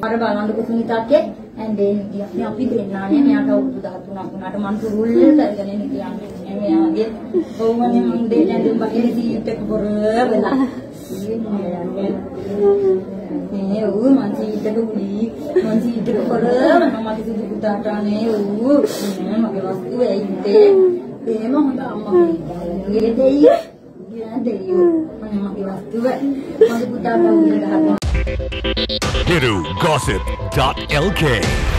අර බලන්න කුසුමිතාගේ ඇඳේ නිදියක් අපි දෙන්නානේ මෙයාට අවුරුදු 13ක් වුණාට මං තුරුල් කරගෙන නිදියන්නේ මෙයාගේ කොහොමද මං දෙන්නේ බකේ සීට් එක බොරවලා මේ ඌ මං සීට් එක උලි මං සීට් එක බොරවලා මම කිසි පුතාට අනේ ඌ මගේ වස්තුව ඇයිත්තේ එහෙම හොඳ අම්මා කෙනෙක් දෙයියෝ දෙයියෝ මගේ වස්තුව මගේ පුතාට උදේ ගහපුවා Hirugossip.lk